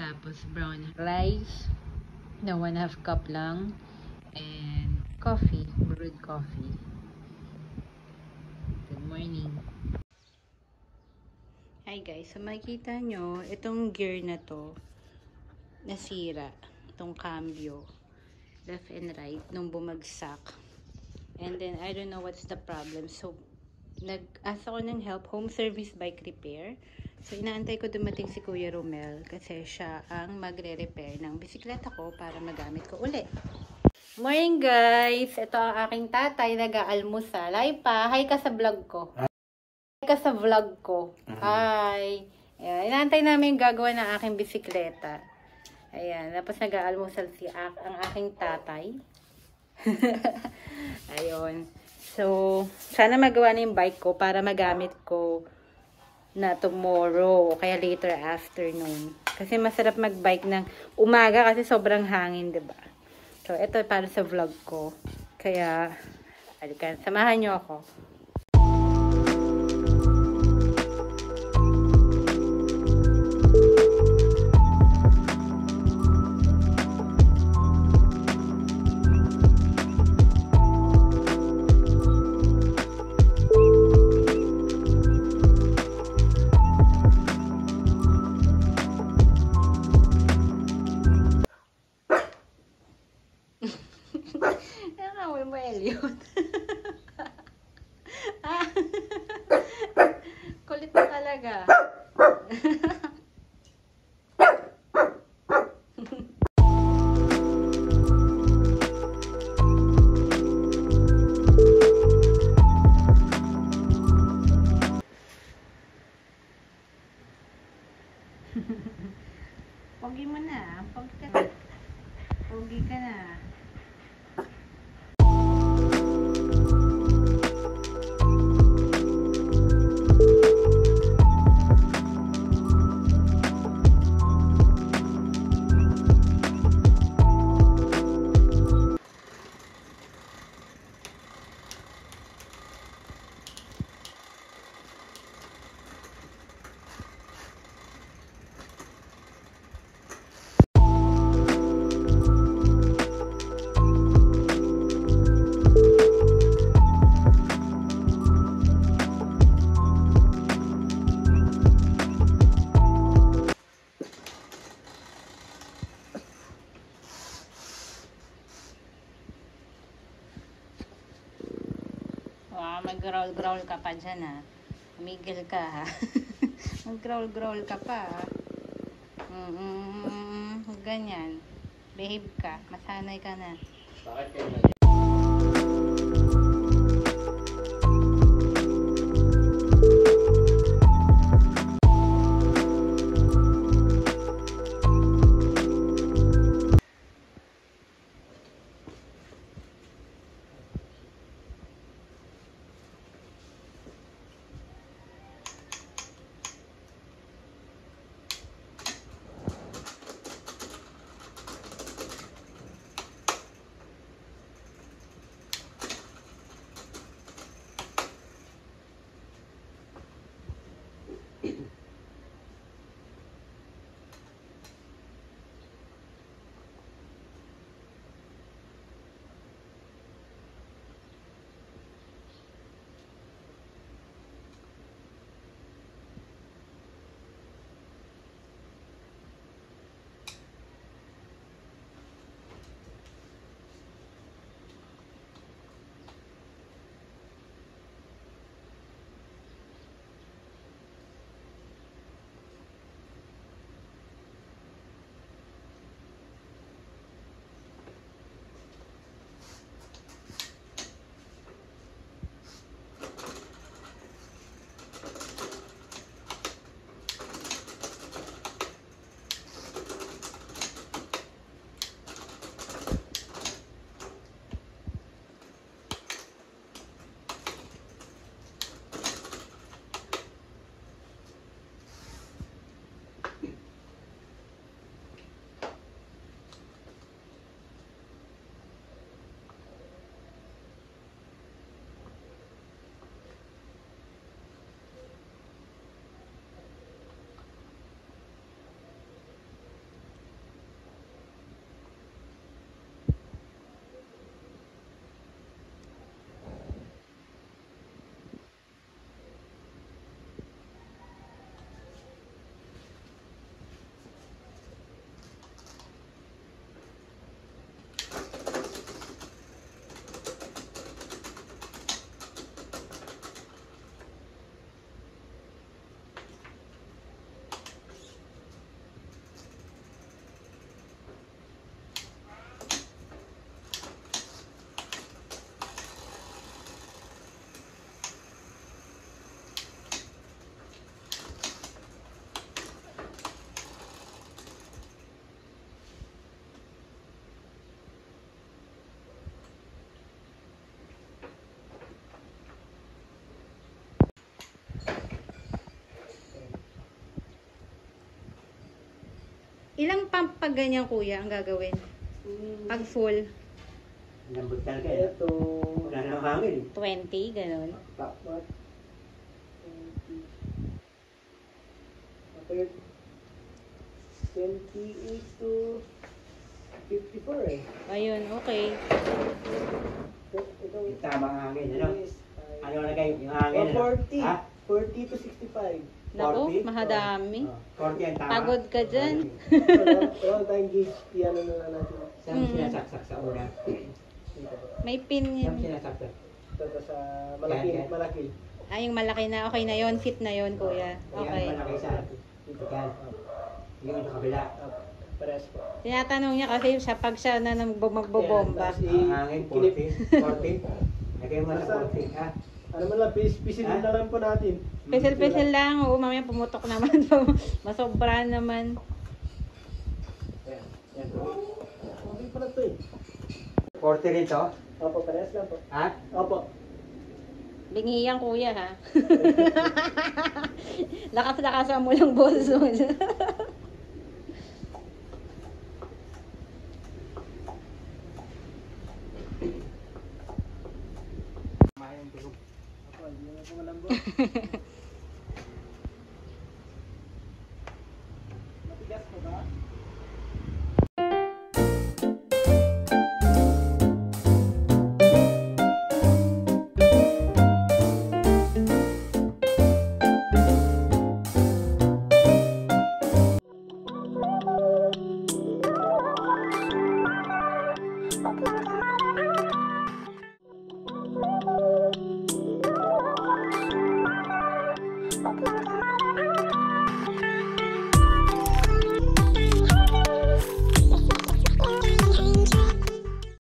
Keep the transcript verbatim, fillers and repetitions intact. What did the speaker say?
Tapos brown rice na one half cup lang. And coffee, brewed coffee. Good morning. Hi guys, so makikita nyo, itong gear na to, nasira. Itong cambio. Left and right, nung bumagsak. And then, I don't know what's the problem. So, nag-asa ko ng help, home service bike repair. So, inaantay ko dumating si Kuya Romel kasi siya ang magre-repair ng bisikleta ko para magamit ko uli. Morning guys! Ito ang aking tatay, nag-aalmusal. Hi pa! Hi ka sa vlog ko. Hi ka sa vlog ko. Hi! Ayan, inaantay namin yung gagawa ng aking bisikleta. Ayan, tapos nag-aalmusal si ang aking tatay. Ayun. So, sana magawa na yung bike ko para magamit ko na tomorrow o kaya later afternoon. Kasi masarap mag-bike ng umaga kasi sobrang hangin, diba? So, ito para sa vlog ko. Kaya, alikan, samahan nyo ako. Nakawin mo, Elliot. Ah, kulit na talaga. Pogi mo na. Pogi ka na. Pogi ka na. Wow, mag-growl-growl ka pa dyan ha. Umigil ka ha. Mag-growl-growl ka pa ha. Mm-mm, ganyan. Behave ka. Masanay ka na. Bakit kayo? Ilang pump pag ganyan, kuya, ang gagawin? Pag full? Lambot talaga eh. Ito. Wala na ang hangin. twenty, ganun. Dapat. Okay. twenty-eight to fifty-four eh. Ayun, okay. Ito. Tama ang hangin, ano? is, uh, Ano na kayo yung hangin? ano? forty. Ha? forty to sixty-five. Naku, forty? mahadami. Oh, forty ang tama. Pagod ka dyan. Wala wala tayong gauge. Iyan na lang natin. Saan Mm. sinasaksak sa una? Dito po. May pin Saan yan. sinasaksak? Ito sa malaki. Yan, yan. Malaki. Ay, yung malaki na. Okay na yon, fit na yon, kuya. Okay. Yan, malaki sa dito yan. Yung sa kabila. Ah, Pares po. Tinatanong niya kasi sa pag siya na nang magbobomba. Yan, Ang hangin, forty. forty. Lagay mo na forty, ha? Ano man lang, pis pisil Ha? na lang po natin. Pesil-pesil lang. Oo, mamaya pumutok naman. Masobra naman. Yan, yan. Okay pala ito eh. forty rito? Opo, pares lang po. Ha? Opo. Bingi yan, kuya, ha? Lakas-lakasan mo lang boses mo. Opo, hindi na po malambot. Matigas po ba? Okay.